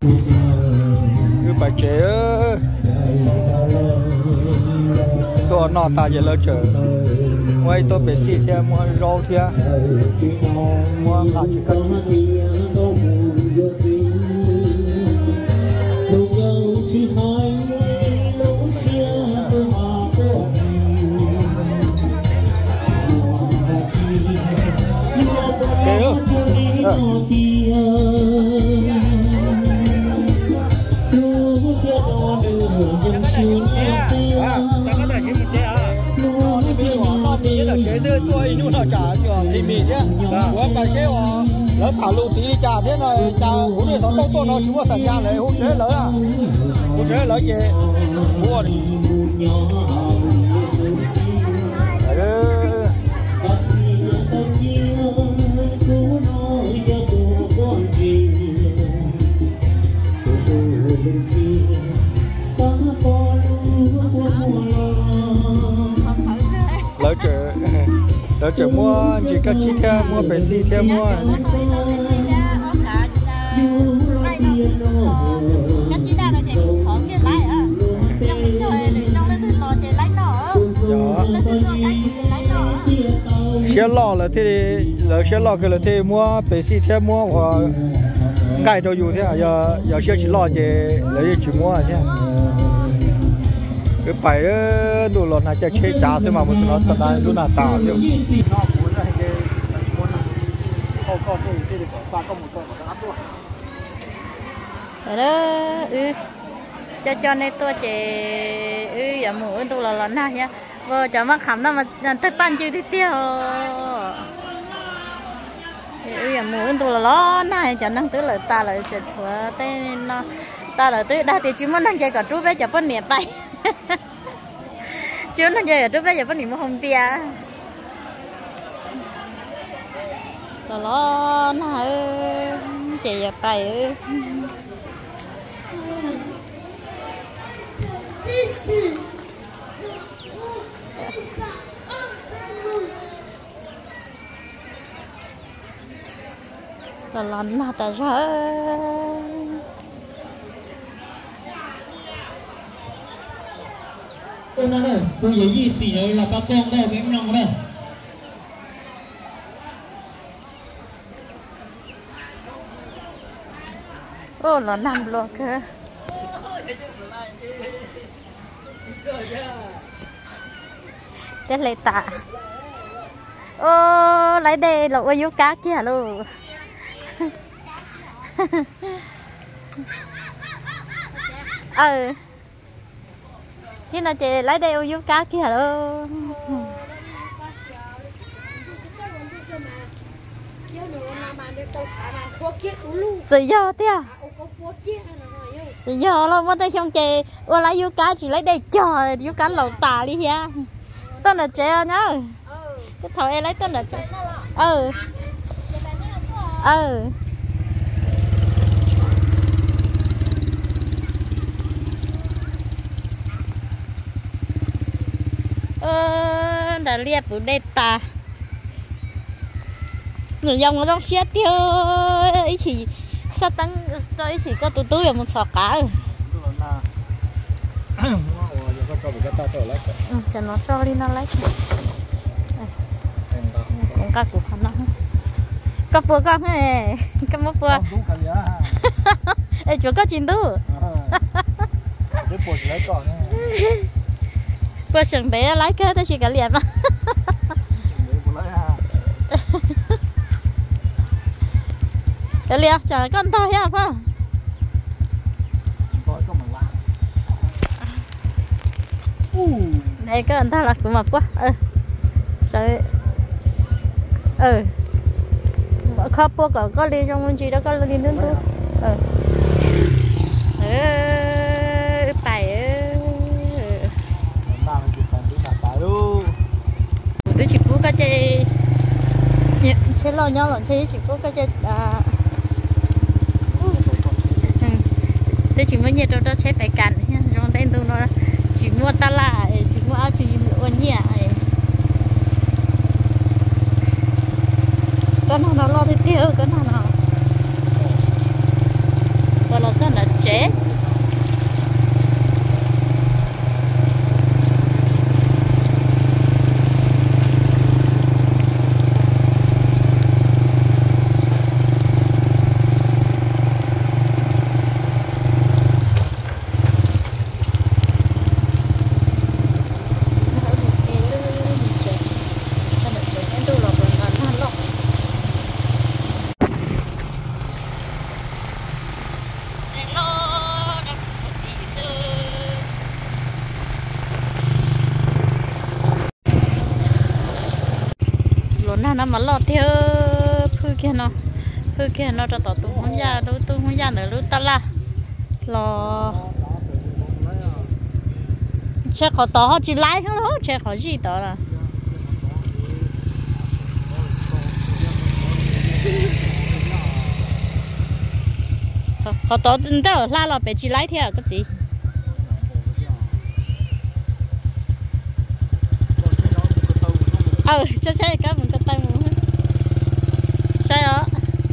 cứ phải chế tôi nọ ta giờ lỡ chở ngoài tôi bị xịt theo mua rau theo mua ngã chỉ cần chế dưa tôi nu nó trả thì mì chứ, của bà xe họ lỡ thả lụ tí đi trả thế này trả cũng được 6 tô nó chúng ta sản nhà này hỗ trợ lỡ à, hỗ trợ lỡ chế mua đi. Lỡ chở mua chỉ các chi theo mua phải xi theo mua xe lò là thế lỡ xe lò cái là thế mua phải xi theo mua hoặc cái đâu dù thế giờ xe chỉ lò thì lấy chỉ mua thế cái bài đồ lợn này chơi trả xem mà một nó thật là lúc nào tạo được. Đó, cho nên tôi chỉ giờ mua đồ lợn này nhá, vừa cho mắc khẩm nó mà tới pan chưa thì tiêu. Giờ mua đồ lợn này cho năng tứ lợi ta lợi chợ chúa tên nó ta lợi tứ đa thì chỉ muốn năng chơi cả chú bé cho phân miệng bay. Chứ nó chơi ở trước bây giờ vẫn nhìn không bia nó chị giờ tay nó nào ta ra tôi nói rồi, tôi dễ gì xỉ rồi là ba con đâu em nong đâu. Ô nó nằm luôn cơ. Cái lấy tạ. Ô lấy đây là ôi cá kia luôn. Thế nào chị lấy đây ô cá kia luôn. Chị do thế à? Chị do luôn mà tay không chị ô lấy vô cá chỉ lấy đây trời vô cá lẩu tà đi ha. Tên là chị nhá. Cái thầu em lấy tên là chị. Đã liệt của đây ta người dòng nó đang xét tiêu ấy thì sao tăng tôi thì có tôi ở một sọ cá cho nó cho đi nó lấy cũng cá của nó cá bùa con này cá mốc bùa ấy chỗ có chín tu bữa sừng bé lấy cái tôi chỉ cả liền mà cái liền chờ con to ha không đây cái anh ta là cũng mập quá sợ khóc bố có liên trong chị đó có liên đến tôi tôi chỉ cố cái chế lo nhau là thế chỉ cố cái tôi chỉ muốn nhiệt đâu đó chế phải cản nha trong tên tôi nó chỉ mua ta lại chỉ mua áo chỉ mua nhẹ con nào nó lo thì tiêu con nào còn là rất là chế nó mà lọt theo phư kia nó cho tao tu không ra nữa ta la lò chắc có tao họ chỉ lái không đó chắc có gì đó là có tao đâu la lò bị chỉ lái theo cái gì cho cái mình có tay mình sai đó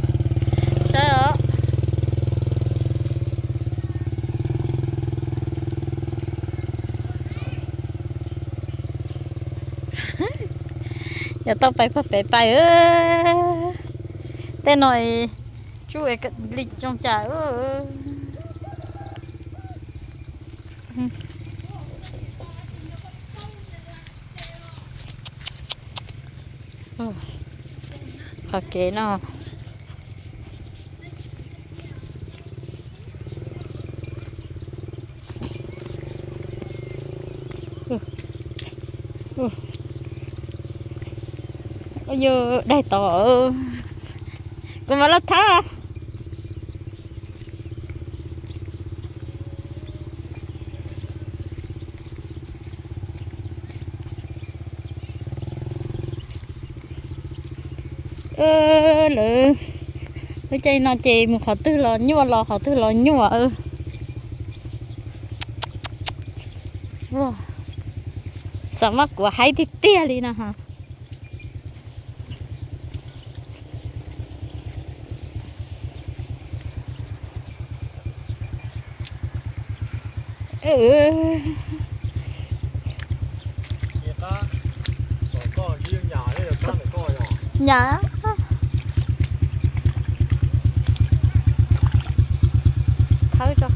giờ tao phải tên này chú ấy cái lịch trong trại kệ nó giờ đây tỏ còn mà lát thá lỡ cái chơi nó chơi một họ tư lò nhua lò họ tư lò nhua sao mắt của hai thì tia đi nè hả nhà thấy cho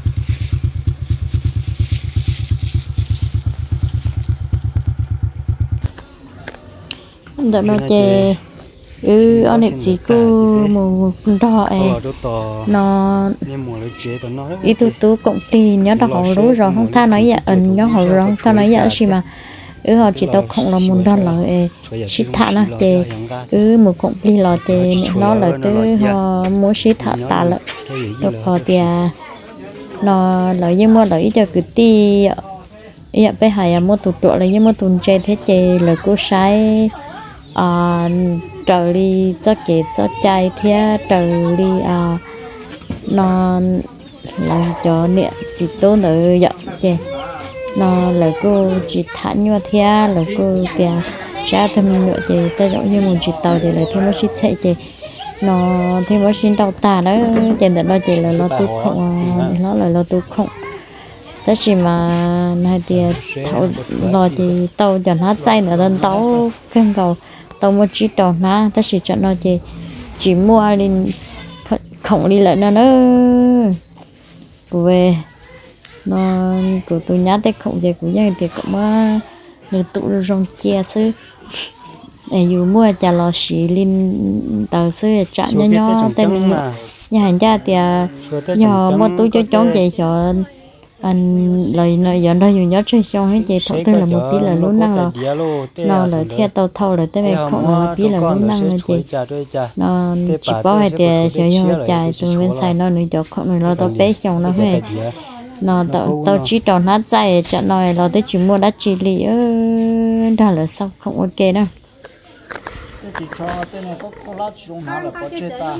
đợt nó chè anh em chỉ cô một đỏ ấy nó ý tôi cộng tiền nhớ đó họรู้rồi không tha nói vậy nhớ họ rồi không tha nói vậy gì mà họ chỉ tao không là muốn đòn là shit thả nó chè một cộng đi lò chè mẹ nó là tới họ muốn shit thả ta lại được họ thì nó lợi nhưng mà lợi cho cứ ti vậy bây giờ mua tụt là nhưng mà tụt chè thế chè là cô sai trời đi cho kể cho trai thế trời đi nó làm cho nè chỉ tốt nữa vậy chè nó là cô chỉ thản như thế là cô tiền trả thêm nữa thì ta giống như một chỉ tàu thì là thêm một chiếc xe thì nó thêm một chiếc tàu tà đó trên đó nó chỉ là lo tu không nó là lo tu không tất chỉ mà này thì thầu lo thì tàu chẳng hết dây nữa nên tàu kênh cầu tàu một chiếc tàu ná tất chỉ chọn nó chỉ mua lên không đi lại nó nữa về nó của tôi nhát đấy không gì của dân thì cũng được tụ rong chia sư để dù mua chả lò xì lên tàu sư chạm nhau nhau tên mình nhà hàng cha thì giờ mua túi cho chó vậy cho anh lời nói giờ đó dùng nhớ chơi xong hết chị thọ tư là một tí là luôn năng là nó là theo tàu thâu là tới đây không là tí là luôn năng là chị nó chỉ bảo hay thì sử dụng chạy từ bên xài nó nữa cho không nó tao bé xong nó hết nó tao chỉ tròn nát chạy cho nói là tới chỉ mua đắt chỉ lì đó là sao không ok đâu chỉ cho tên này có lá xuống nào là có chơi ta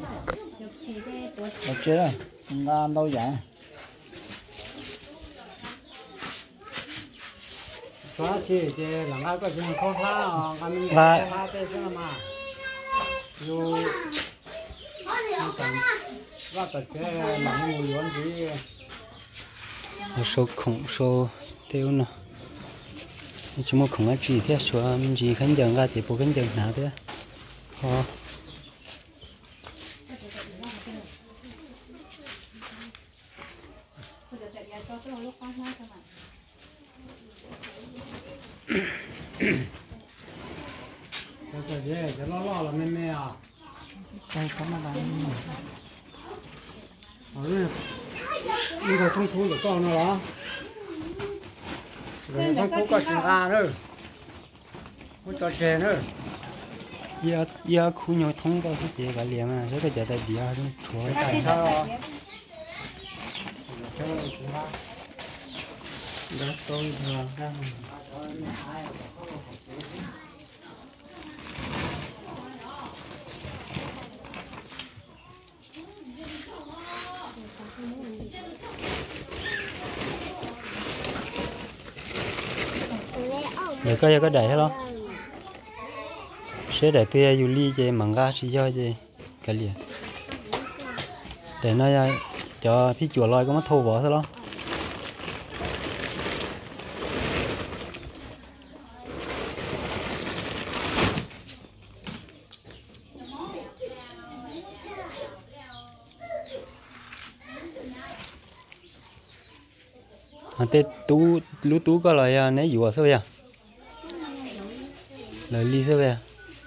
có chơi à nga đâu vậy có chi thì là ngay có chuyện không tha anh tha thế chứ mà dù ว่าแต่แค่หนังหมูล้วนที่ số khổng số tiêu nó chỉ một khổng chỉ thế số mình chỉ khánh giờ ra chỉ bộ khánh giờ nào thế họ cái gì cái lo là mê à đây có mà đang đi vào trong thú của con nó đó rồi trong thú có chuyện ra nữa có trò chơi nữa giờ khu nhau thông qua cái gì cái liền mà rất là giờ tại bia luôn chúa tại sao đó tôi thường ra giờ có đẩy hết đó sẽ để tôi du ly chơi mảng ga xí cho chơi cái liền để nó cho phía chùa lôi có mất thô bỏ thôi đó tê tú lú tú có lời nấy dùa sao vậy lời ly sao vậy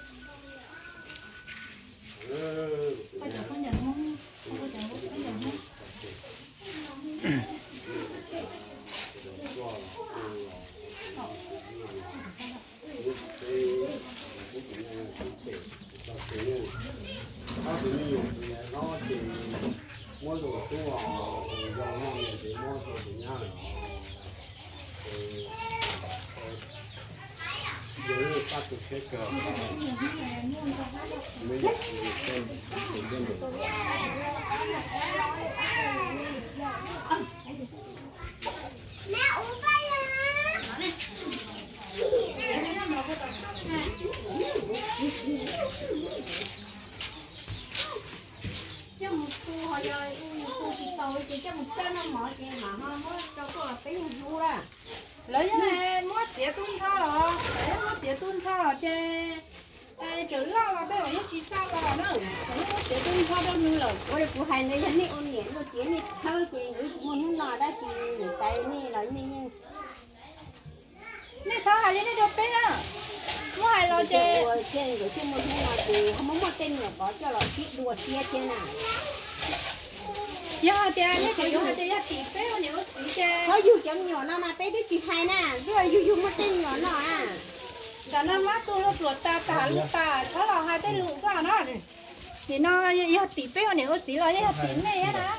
lấy cái này mất tiền tuôn thao rồi, lấy mất tiền tuôn thao rồi chơi, chữ lo là bây giờ chỉ sao rồi nữa, lấy mất tiền tuôn thao đâu nữa rồi, 我哋不係你人哋按年個錢你抽嘅，你冇拿得錢嚟計呢來呢？ này thao hay này cho bé à, mua hay lo chơi, 我錢個錢冇錢拿嘅，佢冇乜錢嘅，攞咗落去攞錢錢啊！ giờ tiền này chỉ dùng tiền chỉ bé hơn nhiều chơi, 佢要咁nhỏ啦嘛，俾啲錢係啦，因為要乜錢nhỏ啦啊！ cho nên má tôi nó ruột ta lúc ta, tháo là hai tay lụa vào nó này, thì nó giờ tỷ bé hơn nhiều tỷ là giờ tỷ này á đó.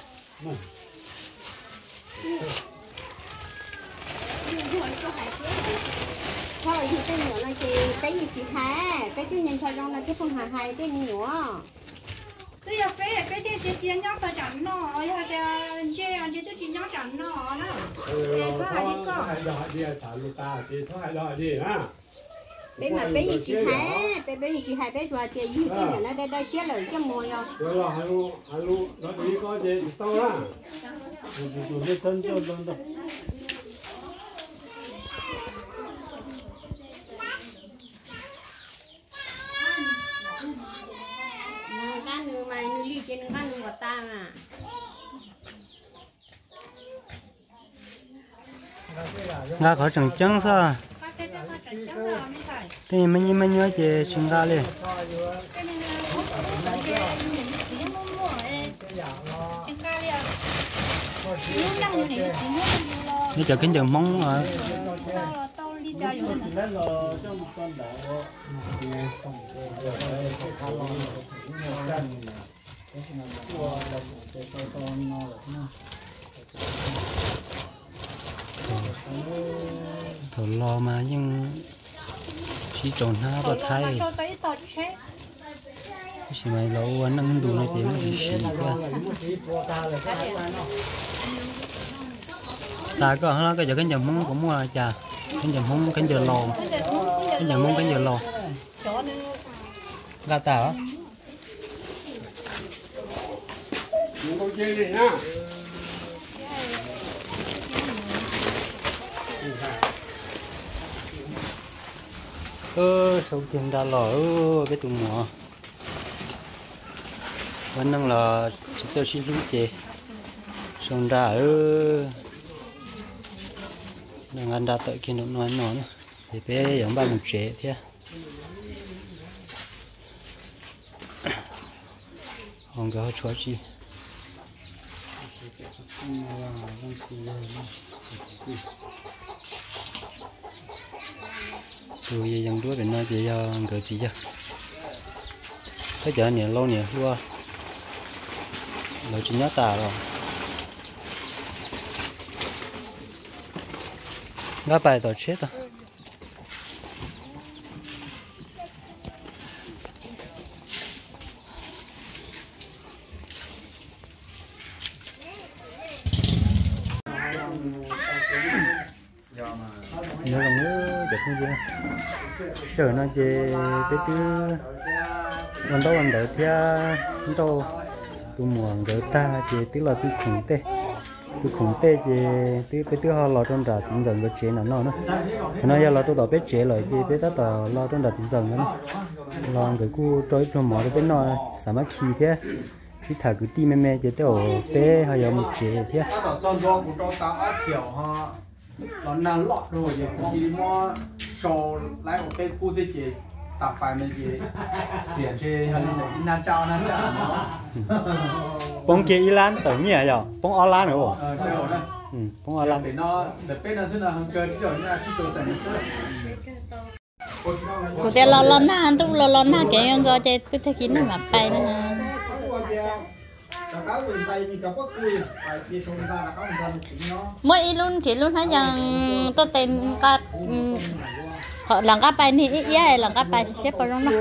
thôi thì cái nhỏ này thì cái gì chị hai cái nhân sao trong này cái phong hà hai cái nhỏ bây giờ cái chị nhóc ta chẳng nó giờ thì chị tôi chị nhóc chẳng nó đó thế thôi đi con bé mà bé gì chị hai bé gì chị hai bé rồi thì gì cái nhỏ nó đây chết lời cho mồi rồi rồi là hai lu nó đi có gì tao ra cái chân đâu cá nương mà nương ly trên cá nương của ta mà ra khỏi trồng trắng sao thì mình nhớ về sinh ra liền bây giờ cái giờ mong rồi thổ lò mà nhưng chỉ trộn ha và thay chỉ mày lâu anh ăn đủ này thì mới xì ta có nó cái giờ cái giờ mông cũng mua trà cái giờ mông cái giờ lò cái giờ mông cái giờ lò gà tảo chơi này nhá. Sâu tiền đã lò cái tụi mỏ vẫn đang là chỉ cho xin lũ chè xong ra đang ăn đã tự kia nó nói thì bé giống ba một chè thế không có chúa chi tôi dần đuôi bên nói chỉ người chỉ cho thế giờ nè lâu nè luôn lâu chỉ nhớ tà rồi ngã bài tao chết rồi nhớ lòng nữa đẹp như vậy sợ nó về tới thứวันđóวันđợi theo đâu tôi muốn đợi ta thì tức là tôi khủng tê thì tôi họ lo trong đà chính dần cái chế nó nữa thì nó giờ lo tôi đợi biết chế lại thì tới đó lo trong đà chính dần nữa lo cái cu trôi trong mỏ bên nó sắm khí thế khi thả cứ tim mẹ thì tôi bé hay là một chế thế nó năn lọt rồi thì chỉ mua sầu lại ở bên khu thế chị tập bài mình chị xiển chơi hơn là na trao năn bông kia Iran tới nhỉ rồi bông Iran nữa bông Iran để nó để bên nó sẽ là hơn cơn rồi như là khi tôi thành cô té lo na tu lo na cái ông gọi chơi cứ thấy kín nó mà bay nữa mỗi luôn thì luôn thấy rằng tôi tên các họ làm các bài này ý làm các bài xếp vào trong đó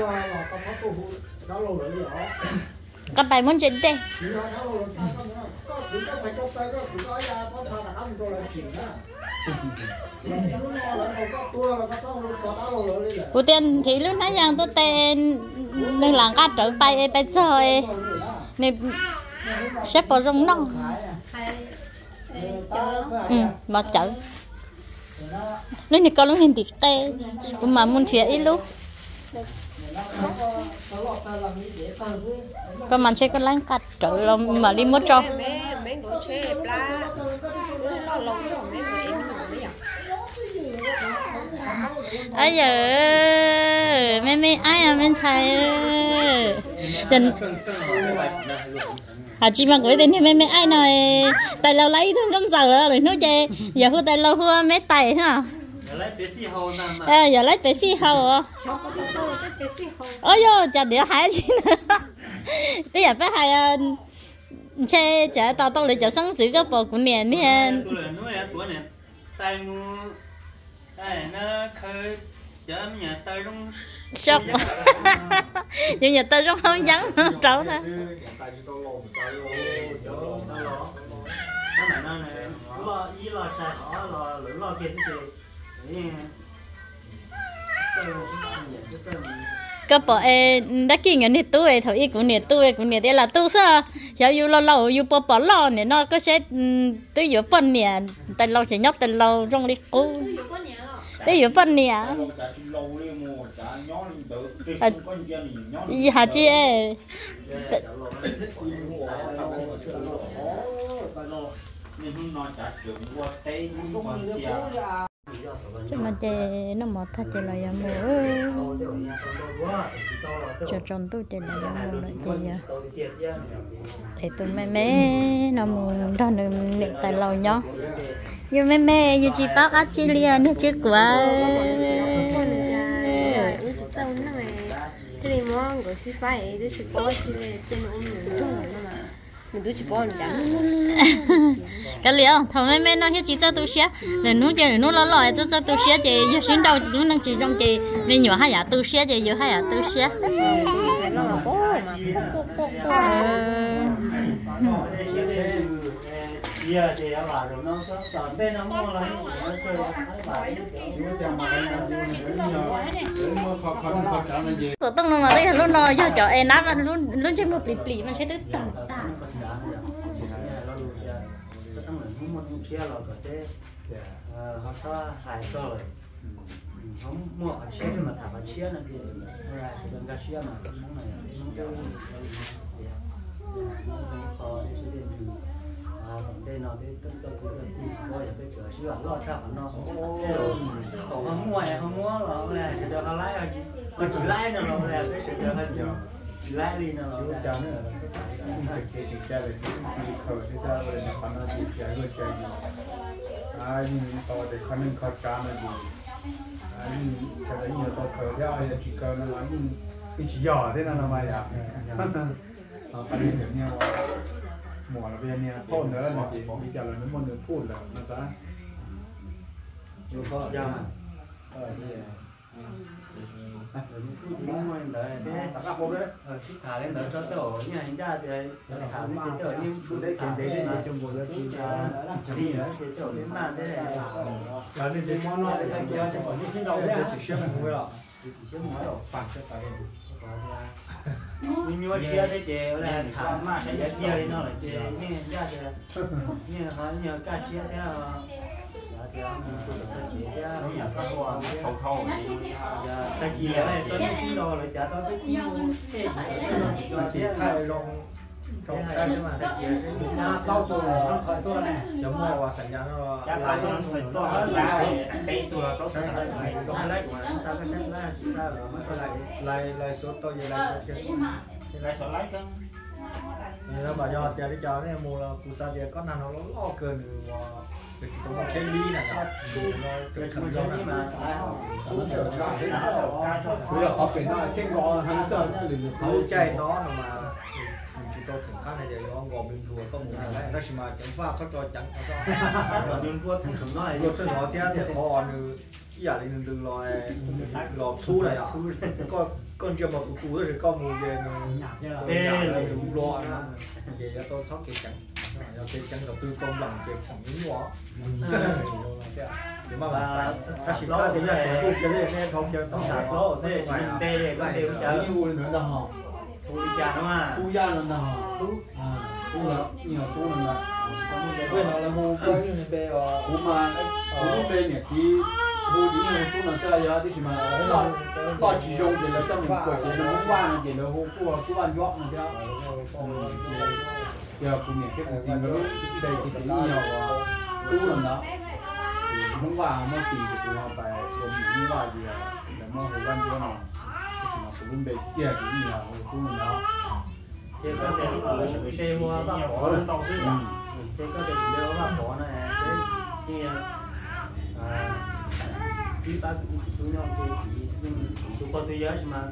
các bài muốn chuyện đây cô tên thì luôn thấy rằng tôi tên nên làm các trở bài chơi này xếp vào trong nó mà chở nên thì con lúc hình thịt tê mà muốn chia ít lúc con mình chơi con láng cắt trở lòng mà đi mua cho ai giờ mẹ ai à mẹ thầy dần chị mà gửi tiền thì mẹ ai này tại lâu lấy thương trong giờ rồi nói chơi giờ hư tại lâu hư mấy tay ha giờ lấy bé xì hầu ôi yo chả để hai chị bây giờ phải hai chơi chả tao lại chả sáng sớm cái bộ của nè nè sốc nhưng nhà tôi rất không vắng trâu nè các bộ đã kinh nghiệm nhiệt tuổi thôi ý của nhiệt đây là tu sao giờ yêu lâu yêu bỏ lo này nó có sẽ tới giờ phân nè tại lâu chỉ nhóc tại lâu trong đi cũ tới giờ phân nè hả chị ơi cho nó chơi nó mọt thật chơi là giờ mua cho trong tôi chơi là giờ mua lại chơi để tôi mẹ nó mua đó nữa tại lâu nhá như mẹ như chị bác ăn chi liền nữa chứ quá cái này mua người xí phải tôi chỉ bỏ chỉ tên ông người chung rồi mà mình tôi chỉ bỏ nó cái liệu thằng mẹ nó chỉ cho tôi xé để nó chơi nó lo cho tôi xé thì giờ xin đâu nó đang chỉ trong thì nên nhiều hai nhà tôi xé thì giờ hai nhà tôi xé số tông nó mà đây là luôn đòi cho em nát luôn luôn trên một lì mà sẽ tới tận không muốn chia là có thể họ sao hại rồi không mua ở xe mà thả vào xe là thì là chỉ cần cái xe mà nó này nó cái khó để sử dụng đây nó để tất cả các cái gì coi phải chờ xíu lo sao nó còn không mua là chỉ cho họ lái thôi mà chỉ lái nó là cái sự chờ hơn nhiều lái đi nó là cho nữa chỉ chơi là chỉ khởi cái sao rồi nó còn nó chỉ chơi rồi chơi nhưng to để khả năng khởi cả mà gì cho đến nhiều to khởi ra thì chỉ cần nó nói nhưng chỉ nhỏ thế nào mà ya khả năng được nhau mùa là bên này phun nữa là gì bây giờ là nó muốn được phun là nó sẽ nhiều khó ra nhưng đợi thế các bộ đấy chút thả lên đợi cho tổ nhà anh ra thì thả lên cái tổ như phụ đấy kiếm đấy để trong bộ đó thì nữa thì tổ đến mà thế này là nên cái món nó để cái kia cho những cái đầu đấy chỉ xem không rồi chỉ xem mới rồi phản cho tại nhưng mà xe thế chị là thả mà sẽ dễ nhiều đi nó là chị như ra thì như họ như cá xe thế nhà ta qua thâu thâu ta chia này tôi nói xin đồ là trả tôi biết chỉ thay rong trong cái mà ta chia nó bao tuổi nó khỏi tôi này giống mua và sản giá nó lại nó phải to là cái tuổi nó sẽ lại còn lại của nó sao cái chân là chỉ sao rồi mới có lại số tôi vậy lại số kia lại sợ lái cân nó bảo do tiền đi cho nên mua là cụ sa tiền có nào nó lo cơn cái trong cái ly này cái khẩn do này mà bây giờ họ phải nói trên gò hàng sơn nó chạy nó mà chỉ tôi thỉnh khăn này để nó gò bình thường không muốn này nó chỉ mà chẳng phaเขาcho chẳng nó đừng có xin không nói rồi tôi nói thế khó như giờ thì đừng lò thu này à con chưa mà cụ rồi con mua về nó đủ lo nữa về tôi thoát cái chẳng cái chẳng đầu tư công bằng cái sản những quá thì mà ta chỉ có cái này cái này nghe không cho nó sạch lỗ thế mình tê có đều chở như nữa đâu họ thu đi cha nó mà thu ra lần nào thu là nhiều thu lần nào quên nó là mua cái như bê thu mà thu bê nhỉ chỉ thu chỉ nhiều thu lần sau giờ thì mà có chỉ dùng để là cho mình quậy để nó không qua để nó hô của ăn dọn này theo giờ cũng nhỉ cái gì mà lúc đây thì chỉ nhiều thu lần đó không qua mà tìm được họ phải gồm những loại gì để mà hồi văn cho nó thì nó cũng bê kia cũng nhiều thu lần đó thế có thể là xe hoa bác bỏ thế có thể đeo bác bỏ này thế kia khi bác chú nhau thì chú có tôi nhớ mà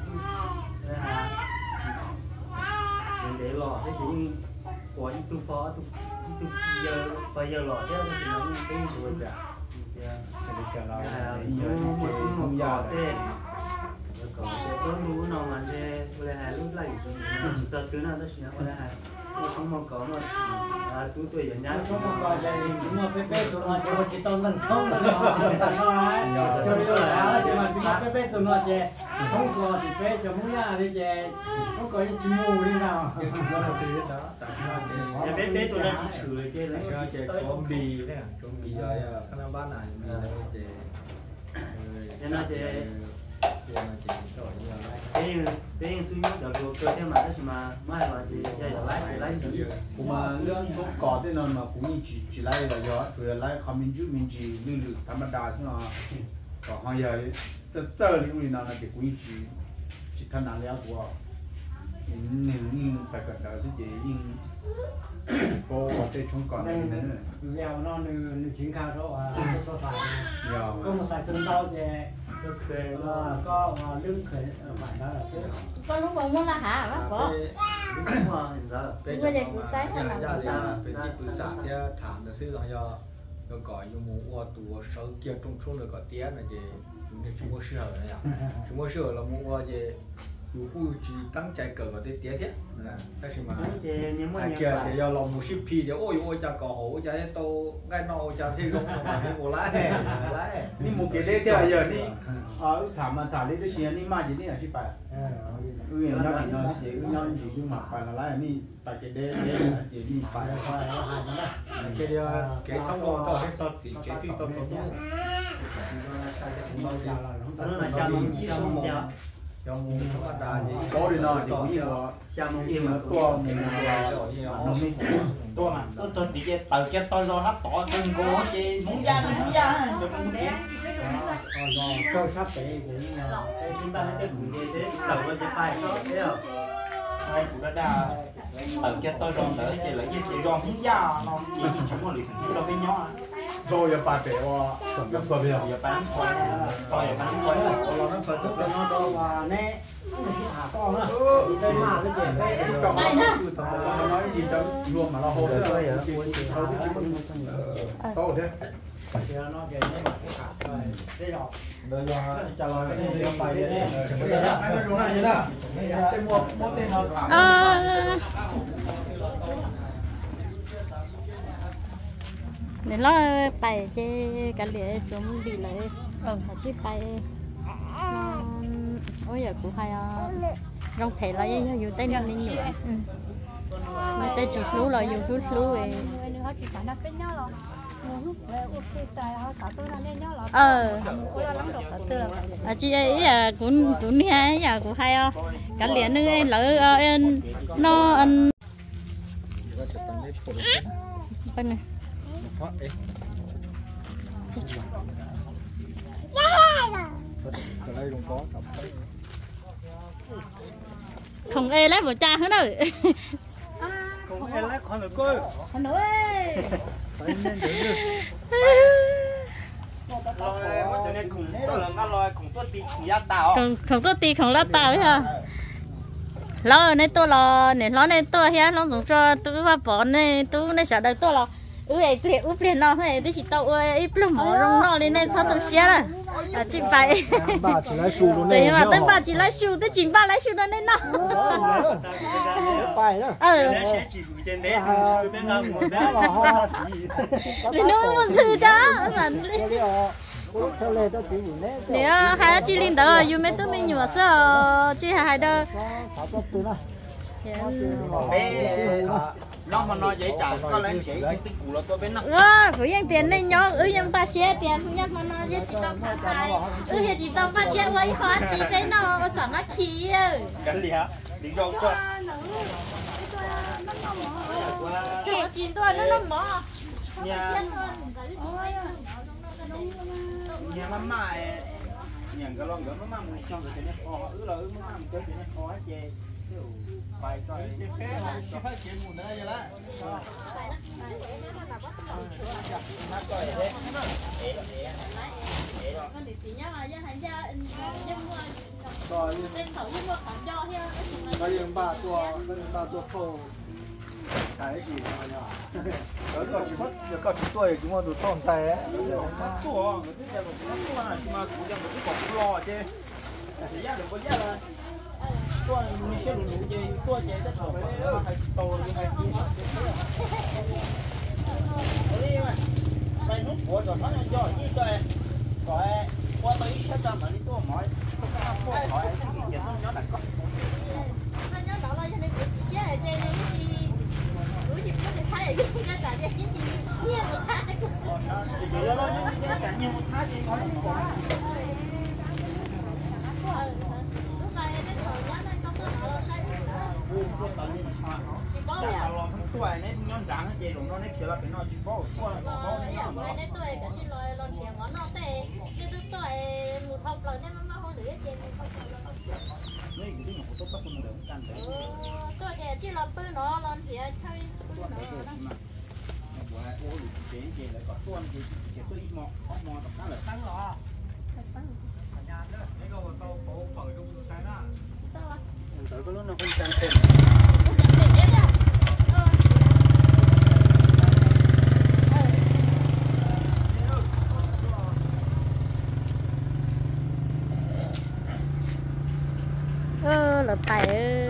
mình để lò thế thì của những tu phó tu giờ bây giờ lò thế thì nó cái rồi cả sẽ được trả lời không già thế còn tôi muốn nó mà thế là hai lúc lại giờ thứ nào đó chỉ là hai không mong có mà tôi tuổi giờ nhá không có vậy nhưng mà PP tụi nó chỉ chỉ tao lần không là cho đi là nhưng mà PP tụi nó chỉ không có thì PP cho muốn ra đi chỉ không có những chim mù đi nào nhà PP tụi nó chỉ chửi cái là cho trẻ có bì thế à có bì rồi khả năng bán này bì cho nên thì cái suy nghĩ đầu cơ thế mà đó mà mai mà thì lấy gì cũng mà lương cũng có thế nào mà cũng chỉ lấy là do rồi lấy không mình chỉ lưu lực tham gia thế nào còn họ giờ chơi những người nào là chỉ cũng chỉ thân nào léo của nhưng phải cẩn thận chứ chỉ nhưng cô ở đây không còn cái nữa leo nó như chiến khao đó có phải nhiều có một sài chân to thì có lưng khởi phải đó là thế con lúc còn muốn là hả bác bỏ bây giờ cứ sai hay là sao bây giờ cứ sạch chứ thảm được xíu rồi do nó gọi như mua ô tô sáu kia trong số được có tiền này thì chúng ta chưa có sửa này à chúng có sửa là mua gì dù cũng chỉ tăng chạy cờ cái tiền thế cái gì mà cái kia thì do lòng một ship thì ôi cha cỏ hổ cha hết tô ngay nọ cha thấy giống mà đi mua lái đi một cái đấy thì giờ đi ở thảm mà thả đi cái xe đi mà chỉ đi là ship phải nhau thì nó chỉ nhau chỉ nhưng mà phải là lại đi tại cái đế chỉ đi phải cái trong ngõ tao hết sọt thì cái tuy tao tao nó là sao trong trong có đi nó thì cũng sao nó kia mà to mình nó mới to mà tôi đi cái tàu cái to do hấp tỏ từng cô chị muốn ra cho mình cái cho sắp tới cũng cái chúng ta cái cũng như thế tàu nó sẽ phải thấy không hai cũng đã tàu cái to do tới chị lấy cái do muốn ra nó chỉ chúng nó lịch sử đâu bên nhau rồi giờ bà bé wa nó có bây giờ bán khoai to giờ bán khoai là nó phải tức là nó đâu mà nè con á đi tới mà cái chuyện đấy cho nó nói gì cho luôn mà nó hô rồi to thế thì nó kể cái khả rồi đây rồi bây giờ trả lời cái này bài đấy bây giờ cái chỗ này như nào cái mua tên nó nên nó bài chơi cái lẽ chúng đi lấy hả chứ bài ôi giờ cũng hay rong thể là dù tay nó lên nhiều mà tay chụp lú là dù rút lú về chị ấy cũng hay giờ cũng hay cái lẽ nữa lỡ nó anh bên này không e lấy một cha nữa đâu không em lấy con được coi con nữa không có tiền không lát tàu ha lo nên tôi lo nên lo nên tôi ha nó dùng cho tôi vào bỏ nên tôi nên sợ đời tôi lo ấy liền nó này tôi chỉ tao ấy plum mỏ rong nó lên nên sao tôi xé rồi chỉ phải bà chỉ lấy xu luôn đấy mà tôi bà chỉ lấy xu tôi chỉ bà lấy xu đó nên nó phải đó nên nó muốn sư chá mà nếu hai chị linh đó yêu mấy tôi mình nhiều sao chị hai đó nó mà nói vậy trả có lên chỉ cái tích cũ là tôi bên nó phải yên tiền nên nhớ yên ba xe tiền thu nhập mà nói chỉ tao phá thai hiện chỉ tao ba xe quay hóa chỉ cái nó sợ mắc khí cái gì hả đi đâu cho cho chín tôi nó mỏ nhà mama nhà cái lon gỡ mama mình cho cái này khó là mama mình cái này khó chê bài cho cái phải chuyện một nữa vậy đó ba tua khô cái gì mà nhở đó là chỉ mất giờ có chúng tôi chúng tôi tồn tại đấy tua người thích giờ một tua này mà cũng giờ một cái cọc lo chứ thì giá được có giá rồi tua mình sẽ đủ gì tua chạy tới thầu phải to như vậy đi mà phải nút của rồi nó cho gì cho em rồi qua tới sẽ cho mà đi tua mỏi không có hỏi cái gì nó đặt con nó đó là cho nên cái gì xe trên cái chỉ có thể thay để giúp cho cả cái gì nhiều thay thì vậy đó nhưng cả nhiều một thái thì có những quả lúc này cái thời gian này không có nào sai là lo không tuổi nên nhon trắng hết gì nó nên kiểu là phải nói chỉ có tuổi nó nên tuổi cái gì rồi lo tiền nó tệ cái tuổi một học rồi nên nó không được tiền นี่ที่หนูต้องผสมเหลืองกันเลยตัวแกที่เราปื้นเนาะเราเสียใช่ปื้นเนาะว่าโอ้ยเจ๊เจ๊เลยก็ส่วนเจ๊ตัวอีหมอของหมอแบบนั้นเลยตั้งหรอตั้งสัญญาณเด้อนี่ก็โตโตเปิดดูใช่น่ะเต๋อก็รู้นะคนจังเต็ม là phải